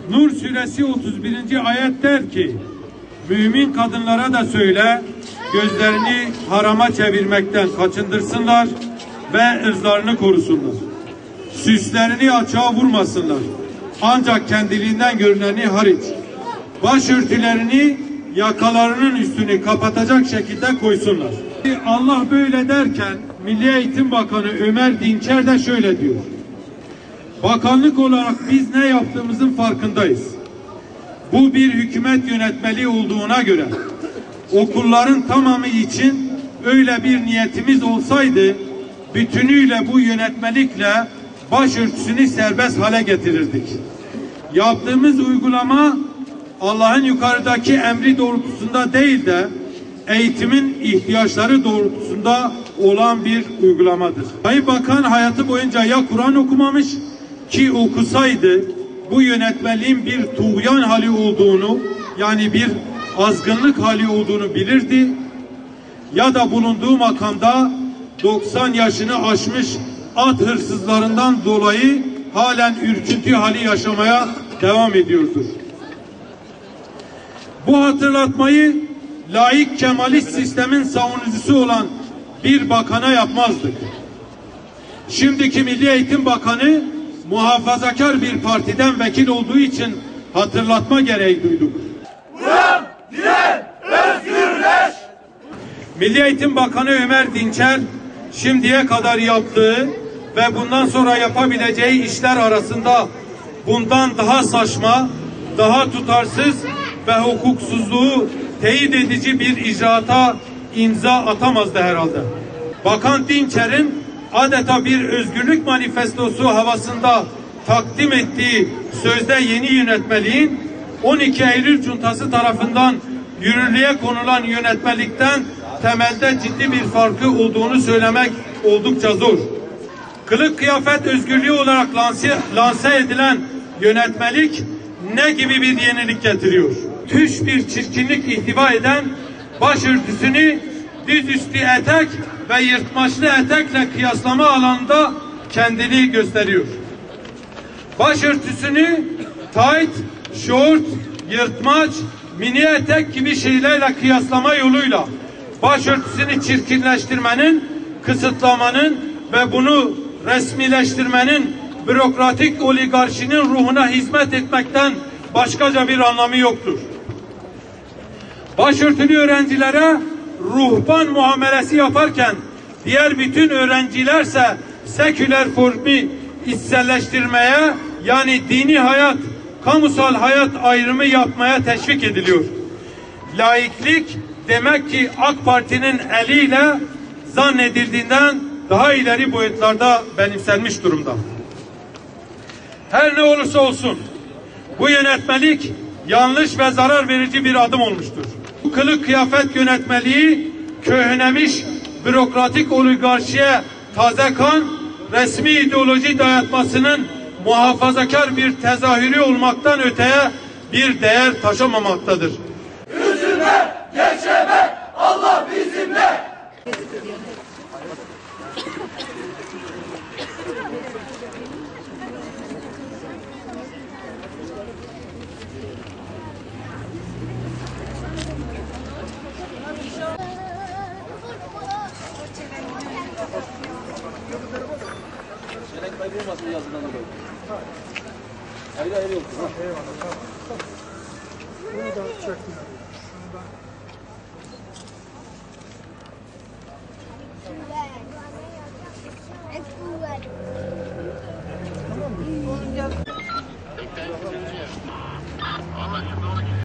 Nur suresi 31. ayet der ki, mümin kadınlara da söyle, gözlerini harama çevirmekten kaçındırsınlar ve ırzlarını korusunlar. Süslerini açığa vurmasınlar. Ancak kendiliğinden görüneni hariç. Başörtülerini yakalarının üstünü kapatacak şekilde koysunlar. Allah böyle derken Milli Eğitim Bakanı Ömer Dinçer de şöyle diyor. Bakanlık olarak biz ne yaptığımızın farkındayız. Bu bir hükümet yönetmeliği olduğuna göre okulların tamamı için öyle bir niyetimiz olsaydı bütünüyle bu yönetmelikle başörtüsünü serbest hale getirirdik. Yaptığımız uygulama Allah'ın yukarıdaki emri doğrultusunda değil de eğitimin ihtiyaçları doğrultusunda olan bir uygulamadır. Sayın Bakan hayatı boyunca ya Kur'an okumamış ki okusaydı bu yönetmeliğin bir tuğyan hali olduğunu, yani bir azgınlık hali olduğunu bilirdi, ya da bulunduğu makamda 90 yaşını aşmış at hırsızlarından dolayı halen ürküntü hali yaşamaya devam ediyordur. Bu hatırlatmayı laik kemalist sistemin savunucusu olan bir bakana yapmazdık. Şimdiki Milli Eğitim Bakanı muhafazakar bir partiden vekil olduğu için hatırlatma gereği duyduk. Uyan, diren, özgürleş! Milli Eğitim Bakanı Ömer Dinçer şimdiye kadar yaptığı ve bundan sonra yapabileceği işler arasında bundan daha saçma, daha tutarsız ve hukuksuzluğu teyit edici bir icraata imza atamazdı herhalde. Bakan Dinçer'in adeta bir özgürlük manifestosu havasında takdim ettiği sözde yeni yönetmeliğin 12 Eylül Cuntası tarafından yürürlüğe konulan yönetmelikten temelde ciddi bir farkı olduğunu söylemek oldukça zor. Kılık kıyafet özgürlüğü olarak lanse edilen yönetmelik ne gibi bir yenilik getiriyor? Tüş bir çirkinlik ihtiva eden başörtüsünü dizüstü etek ve yırtmaçlı etekle kıyaslama alanında kendini gösteriyor. Başörtüsünü tayt, şort, yırtmaç, mini etek gibi şeylerle kıyaslama yoluyla başörtüsünü çirkinleştirmenin, kısıtlamanın ve bunu resmileştirmenin bürokratik oligarşinin ruhuna hizmet etmekten başkaca bir anlamı yoktur. Başörtülü öğrencilere ruhban muamelesi yaparken diğer bütün öğrencilerse seküler formu içselleştirmeye, yani dini hayat, kamusal hayat ayrımı yapmaya teşvik ediliyor. Laiklik demek ki AK Parti'nin eliyle zannedildiğinden daha ileri boyutlarda benimsenmiş durumda. Her ne olursa olsun bu yönetmelik yanlış ve zarar verici bir adım olmuştur. Bu kılık kıyafet yönetmeliği köhnemiş bürokratik oligarşiye taze kan, resmi ideoloji dayatmasının muhafazakar bir tezahürü olmaktan öteye bir değer taşımamaktadır. Üzülme, gevşeme, Allah bizimle! Ayrı olsun. Eyvallah. Bunu da çektim. Şunu da.